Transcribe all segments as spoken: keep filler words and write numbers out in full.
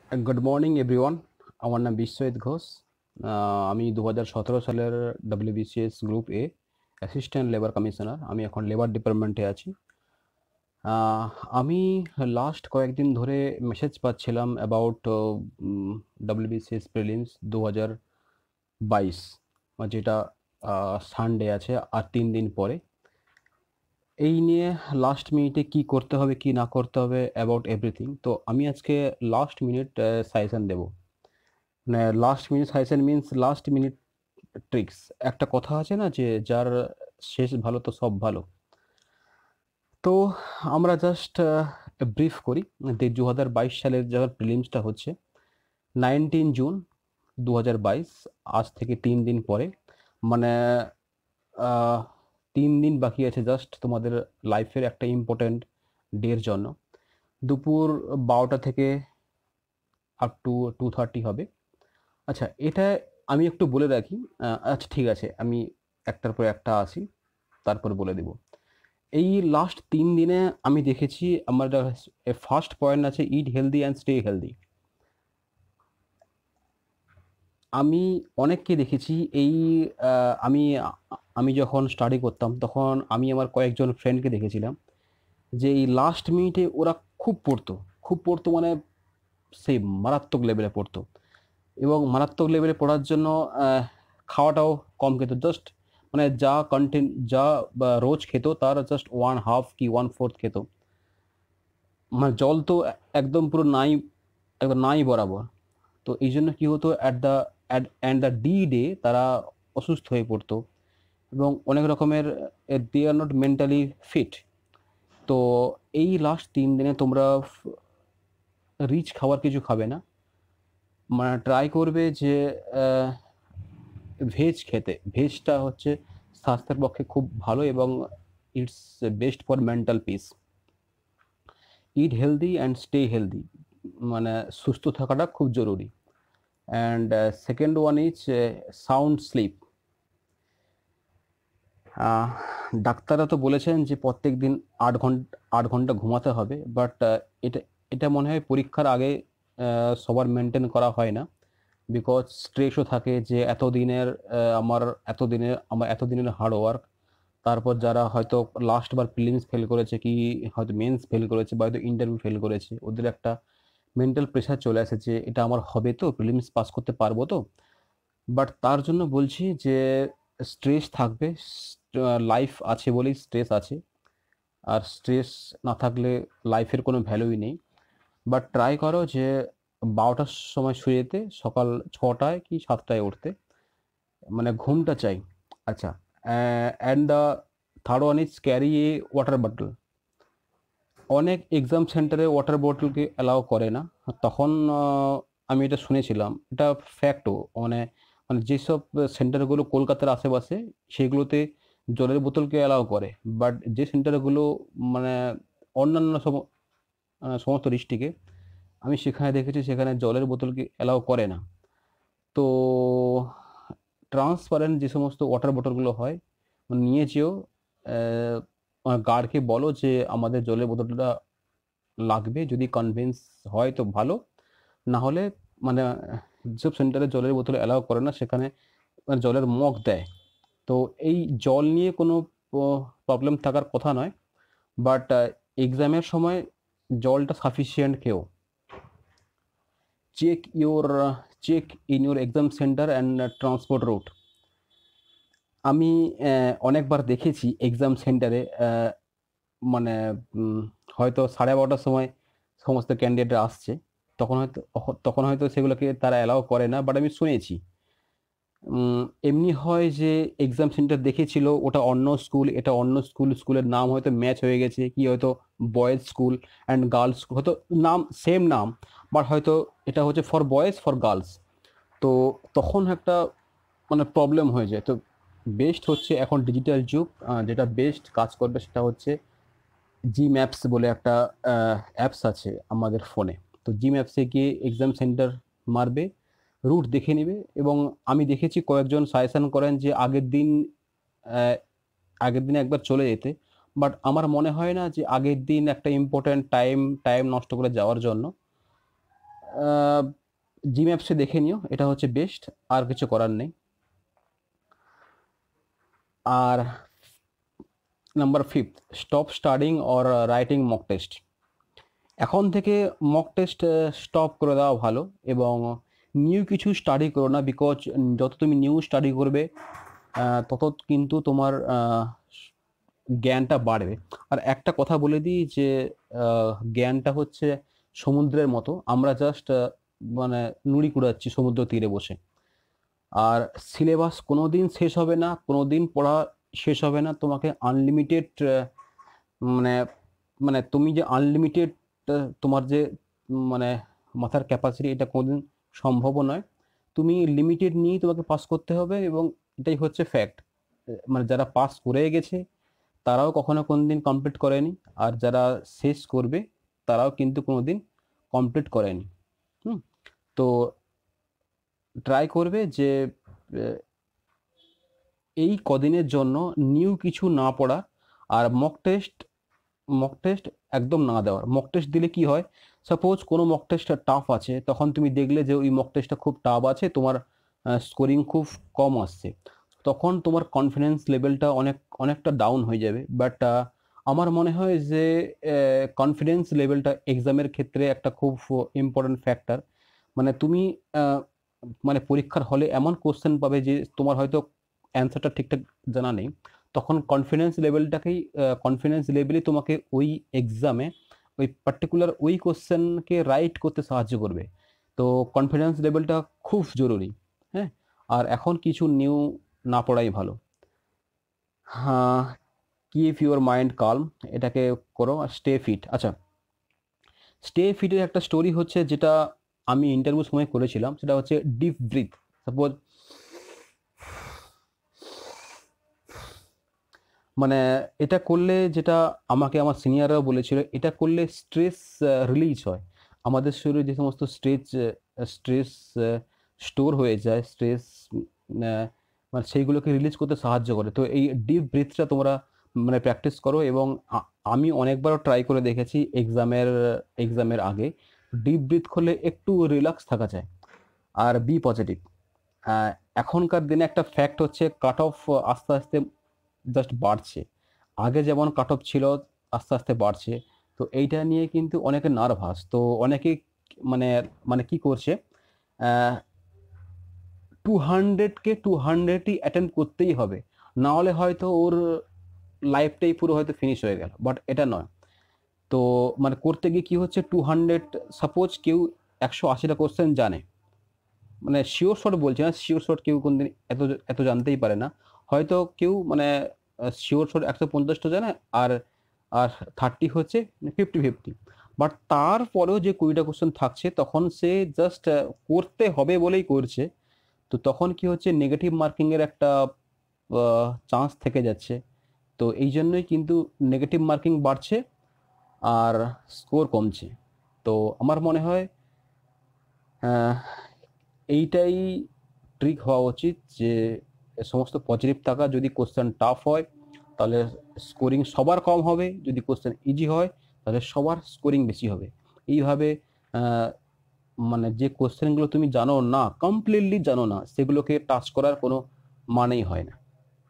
Good morning everyone. আমার নাম বিশ্বজিৎ ঘোষ। আহ, আমি দু হাজার সতেরো সালের WBCS group A assistant labour commissioner. আমি এখন লেবার ডিপার্টমেন্টে আছি। আহ, আমি লাস্ট কয়েকদিন ধরে মেসেজ পাচ্ছিলাম অ্যাবাউট ডব্লিউবিসিএস প্রিলিমস দু হাজার বাইশ, যেটা সানডে আছে আর তিন দিন পরে। এই নিয়ে লাস্ট মিনিটে কি করতে হবে কি না করতে হবে অ্যাবাউট এভরিথিং। তো আমি আজকে লাস্ট মিনিট সাজেশন দেবো। মানে last minute suggestion means last minute tricks. একটা কথা আছে না যে যার শেষ ভালো তো সব ভালো। তো আমরা জাস্ট ব্রিফ করি যে দু হাজার বাইশ সালের যখন প্রিলিমসটা হচ্ছে নাইনটিন জুন দু হাজার বাইশ, আজ থেকে তিন দিন পরে। মানে আহ, তিন দিন বাকি আছে জাস্ট তোমাদের লাইফের একটা ইম্পর্ট্যান্ট ডের জন্য। দুপুর বারোটা থেকে আপ টু টু থার্টি হবে। আচ্ছা, এটা আমি একটু বলে রাখি। আহ, আচ্ছা ঠিক আছে, আমি একটার পর একটা আসি, তারপর বলে দেব। এই লাস্ট তিন দিনে আমি দেখেছি আমার ফার্স্ট পয়েন্ট আছে eat healthy and stay healthy. আমি অনেককে দেখেছি এই আহ, আমি আমি যখন স্টাডি করতাম তখন আমি আমার কয়েকজন ফ্রেন্ডকে দেখেছিলাম যে এই লাস্ট মিনিটে ওরা খুব পড়তো, খুব পড়তো মানে সেই মারাত্মক লেভেলে পড়তো। এবং মারাত্মক লেভেলে পড়ার জন্য আহ, খাওয়াটাও কম খেত। জাস্ট মানে যা কন্টেন্ট যা বা রোজ খেত তার জাস্ট ওয়ান হাফ কি ওয়ান ফোর্থ খেত। মানে জল তো একদম পুরো নাই, একদম নাই বরাবর। তো এই জন্য কী হতো, at the at the D day তারা অসুস্থ হয়ে পড়তো এবং অনেক রকমের they are not mentally fit. তো এই লাস্ট তিন দিনে তোমরা রিচ খাবার কিছু খাবে না, মানে ট্রাই করবে যে ভেজ খেতে। ভেজটা হচ্ছে স্বাস্থ্যের পক্ষে খুব ভালো এবং it's best for mental peace. Eat healthy and stay healthy, মানে সুস্থ থাকাটা খুব জরুরি। And second one is sound sleep. ডাক্তাররা তো বলেছেন যে প্রত্যেক দিন আট ঘন্টা আট ঘন্টা ঘুমাতে হবে, বাট এটা এটা মনে হয় পরীক্ষার আগে আহ, সবার মেনটেন করা হয় না। বিকজ স্ট্রেসও থাকে যে এতদিনের আহ, আমার এতদিনের আমার এতদিনের হার্ড ওয়ার্ক। তারপর যারা হয়তো লাস্ট বার প্রিলিমস ফেল করেছে, কি হয়তো মেন্স ফেল করেছে বা হয়তো ইন্টারভিউ ফেল করেছে, ওদের একটা মেন্টাল প্রেশার চলে আসে যে এটা আমার হবে তো, প্রিলিমস পাস করতে পারবো তো। বাট তার জন্য বলছি যে স্ট্রেস থাকবে, লাইফ আছে বলেই স্ট্রেস আছে। আর স্ট্রেস না থাকলে লাইফের কোনো ভ্যালুই নেই। বাট ট্রাই করো যে বারোটার সময় শুয়ে যেতে, সকাল ছটায় কি সাতটায় উঠতে, মানে ঘুমটা চাই। আচ্ছা, and the third one is carry a water bottle. অনেক এক্সাম সেন্টারে ওয়াটার বটলকে অ্যালাউ করে না। তখন আহ, আমি এটা শুনেছিলাম, এটা ফ্যাক্টও। মানে মানে যেসব সেন্টারগুলো কলকাতার আশেপাশে সেগুলোতে জলের বোতলকে অ্যালাউ করে। বাট যে সেন্টারগুলো মানে অন্যান্য সম আহ, সমস্ত ডিস্ট্রিক্টে আমি সেখানে দেখেছি সেখানে জলের বোতলকে অ্যালাউ করে না। তো ট্রান্সপারেন্ট যে সমস্ত ওয়াটার বোতলগুলো হয় নিয়ে যেও, গার্ডকে বলো যে আমাদের জলের বোতলটা লাগবে। যদি কনভিন্স হয় তো ভালো, না হলে মানে যেসব সেন্টারে জলের বোতল অ্যালাউ করে না সেখানে মানে জলের মগ দেয়। তো এই জল নিয়ে কোনো প্রবলেম থাকার কথা নয়, বাট এক্সামের সময় জলটা সাফিসিয়েন্ট খেও। Check your check in your exam centre and transport route. আমি আহ, অনেকবার দেখেছি এক্সাম সেন্টারে মানে উম, হয়তো সাড়ে বারোটার সময় সমস্ত ক্যান্ডিডেট আসছে, তখন হয়তো তখন হয়তো সেগুলোকে তারা অ্যালাউ করে না। বাট আমি শুনেছি উম, এমনি হয় যে এক্সাম সেন্টার দেখেছিল ওটা অন্য স্কুল, এটা অন্য স্কুল, স্কুলের নাম হয়তো ম্যাচ হয়ে গেছে, কি হয়তো boys school and girls school, হয়তো নাম সেম নাম, বাট হয়তো এটা হচ্ছে ফর বয়েজ ফর গার্লস। তো তখন একটা মানে প্রবলেম হয়ে যায়। তো বেস্ট হচ্ছে এখন ডিজিটাল যুগ, আহ, যেটা বেস্ট কাজ করবে সেটা হচ্ছে জি ম্যাপস বলে একটা অ্যাপস আছে আমাদের ফোনে। তো জি ম্যাপসে গিয়ে এক্সাম সেন্টার মারবে, রুট দেখে নেবে। এবং আমি দেখেছি কয়েকজন সাজেশন করেন যে আগের দিন আহ, আগের দিনে একবার চলে যেতে। বাট আমার মনে হয় না যে আগের দিন একটা ইম্পর্ট্যান্ট টাইম টাইম নষ্ট করে যাওয়ার জন্য জি ম্যাপসে দেখে নিও, এটা হচ্ছে বেস্ট, আর কিছু করার নেই। আর number fifth, stop studying or writing mock test. এখন থেকে মক টেস্ট স্টপ করে দেওয়া ভালো, এবং নিউ কিছু স্টাডি করো না, বিকজ যত তুমি নিউ স্টাডি করবে তত কিন্তু তোমার জ্ঞানটা বাড়বে। আর একটা কথা বলে দিই যে জ্ঞানটা হচ্ছে সমুদ্রের মতো, আমরা জাস্ট মানে নুড়ি কুড়াচ্ছি সমুদ্র তীরে বসে। আর সিলেবাস কোনো দিন শেষ হবে না, কোনো দিন পড়া শেষ হবে না। তোমাকে আনলিমিটেড মানে মানে তুমি যে আনলিমিটেড তোমার যে মানে মাথার ক্যাপাসিটি, এটা কোনোদিন সম্ভবও নয়। তুমি লিমিটেড নিয়েই তোমাকে পাস করতে হবে, এবং এটাই হচ্ছে ফ্যাক্ট। মানে যারা পাস করে গেছে তারাও কখনো কোনো দিন কমপ্লিট করেনি, আর যারা শেষ করবে তারাও কিন্তু কোনো দিন কমপ্লিট করেনি। হুম তো ট্রাই করবে যে এই কদিনের জন্য নিউ কিছু না পড়া, আর মক টেস্ট মক টেস্ট একদম না দেওয়ার। মক টেস্ট দিলে কি হয়, সাপোজ কোনো মক টেস্টটা টাফ আছে, তখন তুমি দেখলে যে ওই মক টেস্টটা খুব টাফ আছে, তোমার স্কোরিং খুব কম আসছে, তখন তোমার কনফিডেন্স লেভেলটা অনেক অনেকটা ডাউন হয়ে যাবে। বাট আমার মনে হয় যে কনফিডেন্স লেভেলটা এক্সামের ক্ষেত্রে একটা খুব ইম্পর্টেন্ট ফ্যাক্টর। মানে তুমি মানে পরীক্ষার হলে এমন কোশ্চেন পাবে যে তোমার হয়তো অ্যান্সারটা ঠিকঠাক জানা নেই, তখন কনফিডেন্স লেভেলটাকেই কনফিডেন্স লেভেলই তোমাকে ওই এক্সামে ওই পার্টিকুলার ওই কোশ্চেনকে রাইট করতে সাহায্য করবে। তো কনফিডেন্স লেভেলটা খুব জরুরি। হ্যাঁ, আর এখন কিছু নিউ না পড়াই ভালো। হ্যাঁ, কিপ ইউর মাইন্ড কালম, এটাকে করো। আর স্টে ফিট। আচ্ছা, স্টে ফিটের একটা স্টোরি হচ্ছে, যেটা আমি ইন্টারভিউ সময় করেছিলাম, সেটা হচ্ছে ডিপ ব্রিথ। সাপোজ মানে এটা করলে, যেটা আমাকে আমার সিনিয়ররাও বলেছিল, এটা করলে স্ট্রেস রিলিজ হয়। আমাদের শরীরে যে সমস্ত স্ট্রেস স্ট্রেস স্টোর হয়ে যায়, স্ট্রেস মানে সেইগুলোকে রিলিজ করতে সাহায্য করে। তো এই ডিপ ব্রিথটা তোমরা মানে প্র্যাকটিস করো, এবং আমি অনেকবারও ট্রাই করে দেখেছি এক্সামের এক্সামের আগে। ডিপ ব্রিথ করলে একটু রিল্যাক্স থাকা যায়। আর বি পজিটিভ। এখনকার দিনে একটা ফ্যাক্ট হচ্ছে, কাট অফ আস্তে আস্তে জাস্ট বাড়ছে। আগে যেমন কাট অফ ছিল, আস্তে আস্তে বাড়ছে। তো এইটা নিয়ে কিন্তু অনেকে নার্ভাস। তো অনেকে মানে মানে কি করছে, টু হান্ড্রেডকে টু হান্ড্রেডই অ্যাটেন্ড করতেই হবে, না হলে হয়তো ওর লাইফটাই পুরো হয়তো ফিনিশ হয়ে গেল। বাট এটা নয়। তো মানে করতে গিয়ে কি হচ্ছে, টু হান্ড্রেড সাপোজ কেউ একশো আশিটা কোশ্চেন জানে, মানে শিওর শট বলছি না, শিওর শট কেউ কোনদিন এত এত জানতেই পারে না। হয়তো কেউ মানে শিওর শট একশো পঞ্চাশটা জানে, আর আর থার্টি হচ্ছে ফিফটি ফিফটি। বাট তারপরেও যে কুড়িটা কোশ্চেন থাকছে, তখন সে জাস্ট করতে হবে বলেই করছে। তো তখন কি হচ্ছে, নেগেটিভ মার্কিংয়ের একটা চান্স থেকে যাচ্ছে। তো এই জন্যই কিন্তু নেগেটিভ মার্কিং বাড়ছে আর স্কোর কমছে। তো আমার মনে হয় এইটাই ট্রিক হওয়া উচিত, যে সমস্ত পজিটিভ থাকা। যদি কোশ্চেন টাফ হয় তাহলে স্কোরিং সবার কম হবে, যদি কোশ্চেন ইজি হয় তাহলে সবার স্কোরিং বেশি হবে। এইভাবে মানে যে কোশ্চেনগুলো তুমি জানো না, কমপ্লিটলি জানো না, সেগুলোকে টাচ করার কোনো মানেই হয় না।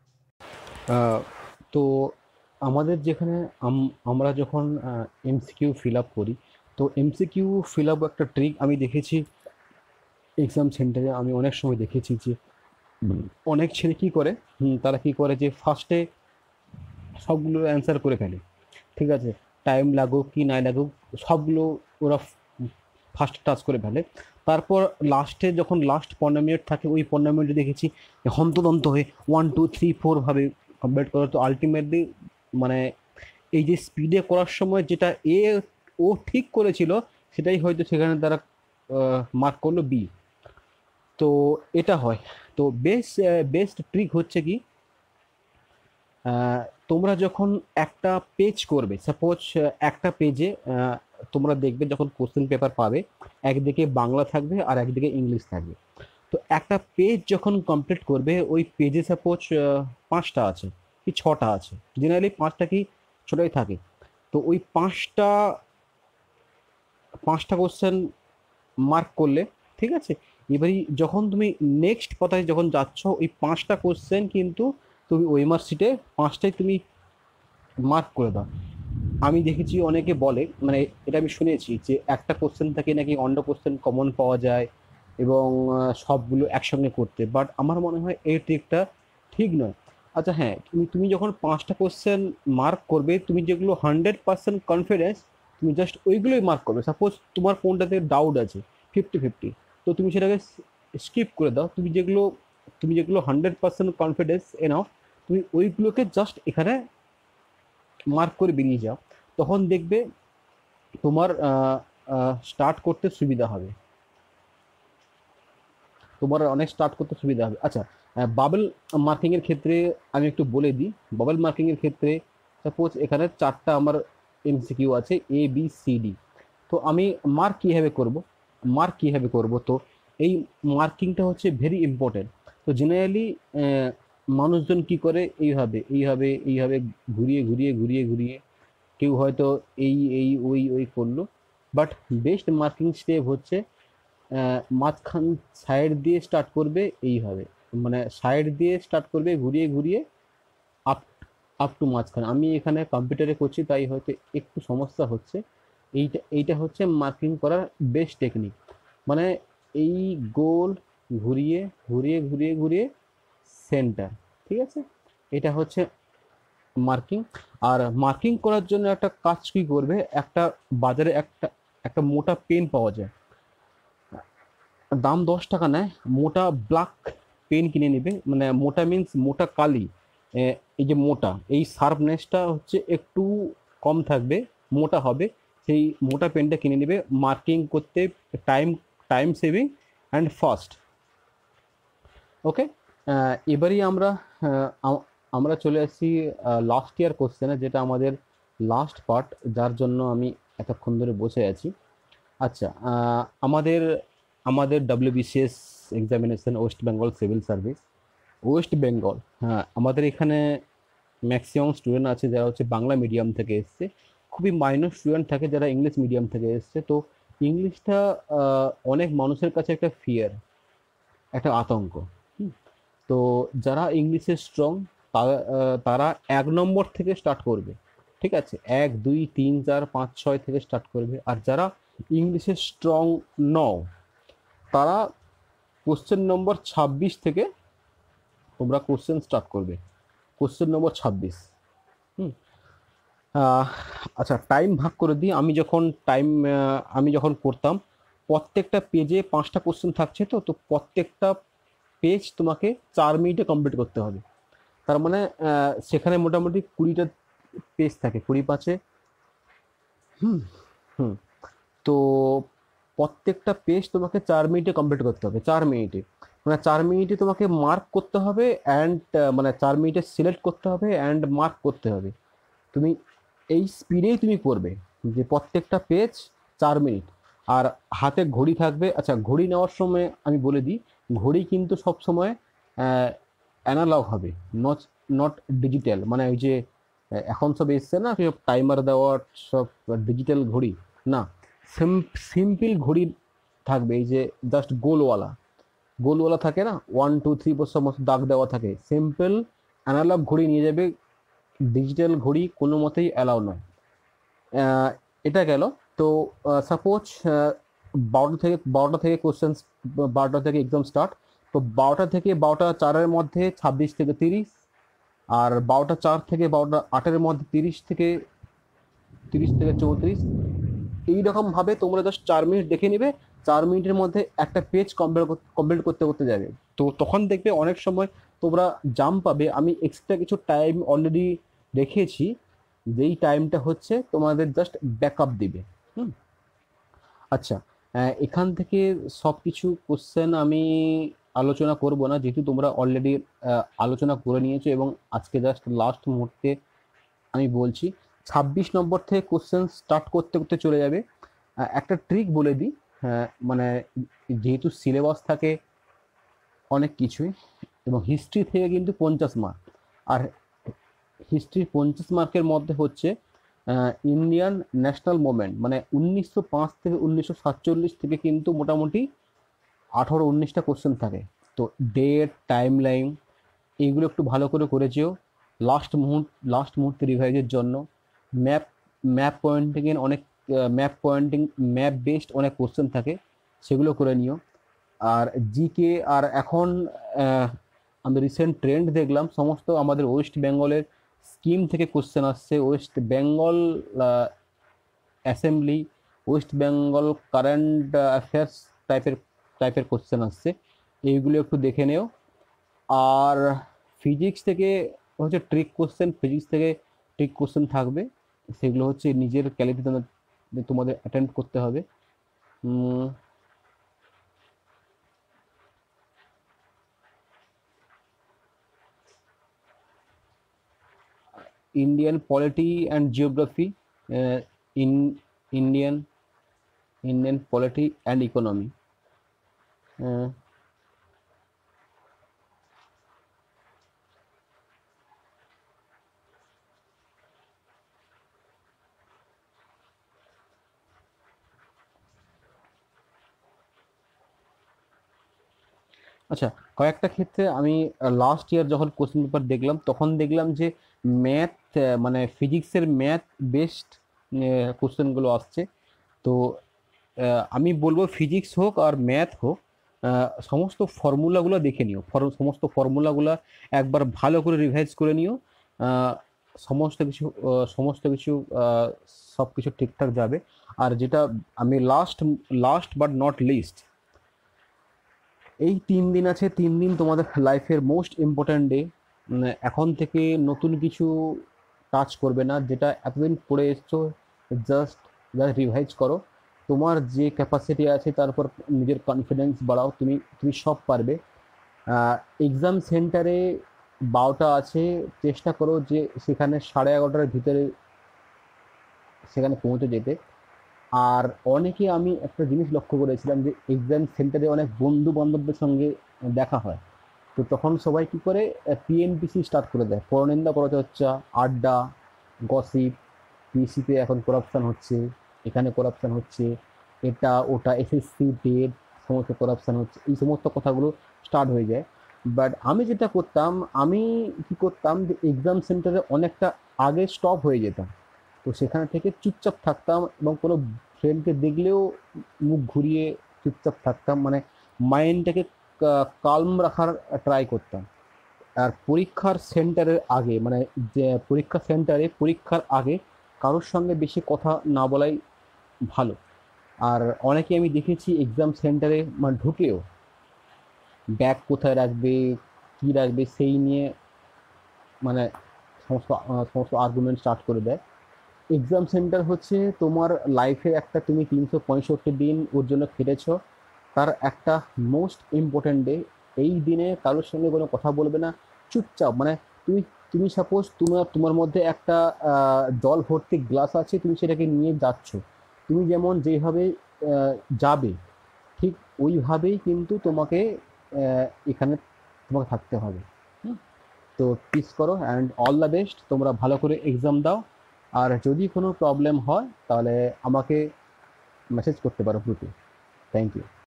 তো আমাদের যেখানে আমরা যখন এমসিকিউ ফিল আপ করি, তো এমসিকিউ ফিল আপ একটা ট্রিক আমি দেখেছি এক্সাম সেন্টারে। আমি অনেক সময় দেখেছি যে অনেক ছেলে কী করে, তারা কী করে যে ফার্স্টে সবগুলো অ্যান্সার করে ফেলে। ঠিক আছে, টাইম লাগুক কি নাই লাগুক, সবগুলো ওরা ফার্স্ট টাচ করে ফেলে। তারপর লাস্টে যখন লাস্ট পনেরো মিনিট থাকে, ওই পনেরো মিনিটে দেখেছি হন্তদন্ত হয়ে ওয়ান টু থ্রি ফোরভাবে কমপ্লিট করে। তো আলটিমেটলি মানে এই যে স্পিডে করার সময় যেটা এ ও ঠিক করেছিল, সেটাই হয়তো সেখানে তারা মার্ক করলো বি। তো এটা হয়। তো বেস্ট বেস্ট ট্রিক হচ্ছে কি, তোমরা যখন একটা পেজ করবে, সাপোজ একটা পেজে তোমরা দেখবে যখন কোশ্চেন পেপার পাবে, একদিকে বাংলা থাকবে আর একদিকে ইংলিশ থাকবে। তো একটা পেজ যখন কমপ্লিট করবে, ওই পেজে সাপোজ পাঁচটা আছে কি ছটা আছে, জেনারেলি পাঁচটা কি ছোটাই থাকে। তো ওই পাঁচটা পাঁচটা কোশ্চেন মার্ক করলে, ঠিক আছে। এবারে যখন তুমি নেক্সট কথায় যখন যাচ্ছ, ওই পাঁচটা কোশ্চেন কিন্তু তুমি ওএমআর শিটে পাঁচটাই তুমি মার্ক করে দাও। আমি দেখেছি অনেকে বলে, মানে এটা আমি শুনেছি যে একটা কোশ্চেন থেকে নাকি অন্য কোশ্চেন কমন পাওয়া যায় এবং আহ, সবগুলো একসঙ্গে করতে, বাট আমার মনে হয় এই ট্রিকটা ঠিক নয়। আচ্ছা হ্যাঁ, তুমি তুমি যখন পাঁচটা কোশ্চেন মার্ক করবে, তুমি যেগুলো হান্ড্রেড পার্সেন্ট কনফিডেন্স, তুমি জাস্ট ওইগুলোই মার্ক করবে। সাপোজ তোমার কোনটাতে ডাউট আছে, ফিফটি ফিফটি, তো তুমি সেটাকে স্কিপ করে দাও। তুমি যেগুলো তুমি যেগুলো হান্ড্রেড পার্সেন্ট কনফিডেন্স এনাও, তুমি ওইগুলোকে জাস্ট এখানে মার্ক করে বেরিয়ে যাও। তখন দেখবে তোমার স্টার্ট করতে সুবিধা হবে, তোমার অনেক স্টার্ট করতে সুবিধা হবে। আচ্ছা, বাবল মার্কিং এর ক্ষেত্রে আমি একটু বলে দিই। বাবল মার্কিং এর ক্ষেত্রে সাপোজ এখানে চারটা আমার এমসিকিউ আছে, এ বি সি ডি। তো আমি মার্ক কীভাবে করব, মার্ক কীভাবে করব তো এই মার্কিংটা হচ্ছে ভেরি ইম্পর্টেন্ট। তো জেনারেলি মানুষজন কি করে, এইভাবে এইভাবে এইভাবে ঘুরিয়ে ঘুরিয়ে ঘুরিয়ে ঘুরিয়ে কেউ হয়তো এই এই ওই ওই করলো। বাট বেস্ট মার্কিং স্টেপ হচ্ছে মাঝখান সাইড দিয়ে স্টার্ট করবে এইভাবে, মানে সাইড দিয়ে স্টার্ট করবে ঘুরিয়ে ঘুরিয়ে আপ আপ টু মাঝখানে। আমি এখানে কম্পিউটারে করছি তাই হয়তো একটু সমস্যা হচ্ছে। এইটা এইটা হচ্ছে মার্কিং করার বেস্ট টেকনিক, মানে এই গোল ঘুরিয়ে ঘুরিয়ে ঘুরিয়ে ঘুরিয়ে সেন্টার, ঠিক আছে। এটা হচ্ছে মার্কিং। আর মার্কিং করার জন্য একটা কাজ কি করবে, একটা বাজারে একটা একটা মোটা পেন পাওয়া যায়, দাম দশ টাকা নেয়। মোটা ব্ল্যাক পেন কিনে নেবে, মানে মোটা মিন্স মোটা কালি। এই যে মোটা, এই শার্পনেসটা হচ্ছে একটু কম থাকবে, মোটা হবে। সেই মোটা পেনটা কিনে নেবে, মার্কিং করতে time time saving and fast. Okay, এবারেই আমরা আহ, আমরা চলে আসছি লাস্ট ইয়ার কোশ্চেনে, যেটা আমাদের লাস্ট পার্ট, যার জন্য আমি এতক্ষণ ধরে বসে আছি। আচ্ছা, আহ, আমাদের আমাদের WBCS examination West Bengal civil service, West Bengal. হ্যাঁ, আমাদের এখানে ম্যাক্সিমাম স্টুডেন্ট আছে যারা হচ্ছে বাংলা মিডিয়াম থেকে এসছে, খুবই মাইনর স্টুডেন্ট থাকে যারা ইংলিশ মিডিয়াম থেকে এসছে। তো ইংলিশটা অনেক মানুষের কাছে একটা ফিয়ার, একটা আতঙ্ক। হুম, তো যারা ইংলিশে স্ট্রং, তারা এক নম্বর থেকে স্টার্ট করবে, ঠিক আছে। এক দুই তিন চার পাঁচ ছয় থেকে স্টার্ট করবে। আর যারা ইংলিশে স্ট্রং নও, তারা কোশ্চেন নম্বর ছাব্বিশ থেকে তোমরা কোশ্চেন স্টার্ট করবে, কোশ্চেন নম্বর ছাব্বিশ। হুম, আচ্ছা, টাইম ভাগ করে দিই। আমি যখন টাইম আমি যখন করতাম, প্রত্যেকটা পেজে পাঁচটা কোশ্চেন থাকছে, তো তো প্রত্যেকটা পেজ তোমাকে চার মিনিটে কমপ্লিট করতে হবে। তার মানে সেখানে মোটামুটি কুড়িটা পেজ থাকে, কুড়ি পাঁচে। হুম হুম তো প্রত্যেকটা পেজ তোমাকে চার মিনিটে কমপ্লিট করতে হবে, চার মিনিটে। মানে চার মিনিটে তোমাকে মার্ক করতে হবে অ্যান্ড মানে চার মিনিটে সিলেক্ট করতে হবে অ্যান্ড মার্ক করতে হবে। তুমি এই স্পিডেই তুমি করবে, যে প্রত্যেকটা পেজ চার মিনিট। আর হাতে ঘড়ি থাকবে। আচ্ছা, ঘড়ি নেওয়ার সময় আমি বলে দিই, ঘড়ি কিন্তু সব সময় অ্যানালগ হবে, নট নট ডিজিটাল। মানে ওই যে এখন সব এসছে না, সব টাইমার দেওয়ার সব ডিজিটাল ঘড়ি, না, সিম্পল ঘড়ি থাকবে। এই যে জাস্ট গোলওয়ালা গোলওয়ালা থাকে না, ওয়ান টু থ্রি ফোর সমস্ত দাগ দেওয়া থাকে, সিম্পল অ্যানালগ ঘড়ি নিয়ে যাবে। ডিজিটাল ঘড়ি কোনো মতেই অ্যালাউ নয়। এটা গেল। তো সাপোজ বারোটা থেকে বারোটা থেকে কোশ্চেন, বারোটা থেকে এক্সাম স্টার্ট। তো বারোটা থেকে বারোটা চারের মধ্যে ছাব্বিশ থেকে তিরিশ, আর বারোটা চার থেকে বারোটা আটের মধ্যে তিরিশ থেকে তিরিশ থেকে চৌত্রিশ। এইরকমভাবে তোমরা জাস্ট চার মিনিট দেখে নিবে, চার মিনিটের মধ্যে একটা পেজ কমপ্লিট কমপ্লিট করতে করতে যাবে। তো তখন দেখবে অনেক সময় তোমরা জাম পাবে। আমি এক্সট্রা কিছু টাইম অলরেডি রেখেছি, যেই টাইমটা হচ্ছে তোমাদের জাস্ট ব্যাকআপ দিবে। হুম, আচ্ছা, এখান থেকে সব কিছু কোশ্চেন আমি আলোচনা করব না, যেহেতু তোমরা অলরেডি আলোচনা করে নিয়েছো এবং আজকে জাস্ট লাস্ট মুহূর্তে আমি বলছি। ছাব্বিশ নম্বর থেকে কোশ্চেন স্টার্ট করতে করতে চলে যাবে। একটা ট্রিক বলে দিই, মানে যেহেতু সিলেবাস থাকে অনেক কিছুই, এবং হিস্ট্রি থেকে কিন্তু পঞ্চাশ মার্ক। আর হিস্ট্রি পঞ্চাশ মার্কের মধ্যে হচ্ছে ইন্ডিয়ান ন্যাশনাল মুভমেন্ট মানে উনিশশো পাঁচ থেকে উনিশশো সাতচল্লিশ থেকে কিন্তু মোটামুটি আঠারো উনিশটা কোশ্চেন থাকে। তো ডেট, টাইম লাইন এইগুলো একটু ভালো করে করেছেও লাস্ট মুহূর্ত লাস্ট মুহূর্তে রিভাইজের জন্য। ম্যাপ ম্যাপ পয়েন্টিং এর অনেক ম্যাপ পয়েন্টিং ম্যাপ বেসড অনেক কোশ্চেন থাকে, সেগুলো করে নিও। আর জিকে, আর এখন আমি রিসেন্ট ট্রেন্ড দেখলাম সমস্ত আমাদের ওয়েস্ট বেঙ্গলের স্কিম থেকে কোশ্চেন আসছে। West Bengal assembly, West Bengal current affairs টাইপের টাইপের কোশ্চেন আসছে, এইগুলো একটু দেখে নেও। আর ফিজিক্স থেকে হচ্ছে ট্রিক কোশ্চেন, ফিজিক্স থেকে ট্রিক কোশ্চেন থাকবে, সেগুলো হচ্ছে নিজের ক্যালিটি তোমাদের অ্যাটেন্ড করতে হবে। Indian polity and geography, in Indian Indian polity and economy. আচ্ছা, কয়েকটা ক্ষেত্রে আমি লাস্ট ইয়ার যখন কোশ্চেন পেপার দেখলাম তখন দেখলাম যে ম্যাথ মানে ফিজিক্সের ম্যাথ বেসড কোশ্চেনগুলো আসছে। তো আমি বলবো ফিজিক্স হোক আর ম্যাথ হোক, সমস্ত ফর্মুলাগুলো দেখে নিও, সমস্ত ফর্মুলাগুলো একবার ভালো করে রিভাইজ করে নিও। সমস্ত কিছু সমস্ত কিছু সব কিছু ঠিকঠাক যাবে। আর যেটা আমি last last but not least, এই তিন দিন আছে, তিন দিন তোমাদের লাইফের মোস্ট ইম্পর্ট্যান্ট ডে। এখন থেকে নতুন কিছু টাচ করবে না, যেটা এতদিন পড়ে এসছো জাস্ট জাস্ট রিভাইজ করো। তোমার যে ক্যাপাসিটি আছে তারপর নিজের কনফিডেন্স বাড়াও, তুমি তুমি সব পারবে। এক্সাম সেন্টারে বারোটা আছে, চেষ্টা করো যে সেখানে সাড়ে এগারোটার ভিতরে সেখানে পৌঁছে যেতে। আর অনেকে আমি একটা জিনিস লক্ষ্য করেছিলাম যে এক্সাম সেন্টারে অনেক বন্ধু বান্ধবদের সঙ্গে দেখা হয়, তো তখন সবাই কি করে পিএনপিসি স্টার্ট করে দেয়, পরনিন্দা পরচর্চা, আড্ডা, গসিপ, পিসিতে এখন করাপশান হচ্ছে, এখানে করাপশান হচ্ছে, এটা ওটা এসএসসি ডেট সমস্ত করাপশান হচ্ছে, এই সমস্ত কথাগুলো স্টার্ট হয়ে যায়। বাট আমি যেটা করতাম, আমি কি করতাম যে এক্সাম সেন্টারে অনেকটা আগে স্টপ হয়ে যেতাম, তো সেখানে থেকে চুপচাপ থাকতাম এবং কোনো ফ্রেন্ডকে দেখলেও মুখ ঘুরিয়ে চুপচাপ থাকতাম, মানে মাইন্ডটাকে কালম রাখার ট্রাই করতাম। আর পরীক্ষার সেন্টারের আগে মানে যে পরীক্ষা সেন্টারে পরীক্ষার আগে কারোর সঙ্গে বেশি কথা না বলাই ভালো। আর অনেকে আমি দেখেছি এক্সাম সেন্টারে মানে ঢুকেও ব্যাগ কোথায় রাখবে, কী রাখবে সেই নিয়ে মানে সমস্ত সমস্ত আর্গুমেন্ট স্টার্ট করে দেয়। এক্সাম সেন্টার হচ্ছে তোমার লাইফে একটা, তুমি তিনশো পঁয়ষট্টি দিন ওর জন্য খেটেছ, তার একটা মোস্ট ইম্পর্ট্যান্ট ডে। এই দিনে কারোর সঙ্গে কোনো কথা বলবে না, চুপচাপ মানে তুমি তুমি সাপোজ তোমার তোমার মধ্যে একটা জল ভর্তি গ্লাস আছে, তুমি সেটাকে নিয়ে যাচ্ছ, তুমি যেমন যেভাবে যাবে ঠিক ওইভাবেই কিন্তু তোমাকে এখানে তোমাকে থাকতে হবে। তো পিস করো অ্যান্ড অল দ্য বেস্ট, তোমরা ভালো করে এক্সাম দাও। আর যদি কোনো প্রবলেম হয় তাহলে আমাকে মেসেজ করতে পারো গ্রুপে। Thank you.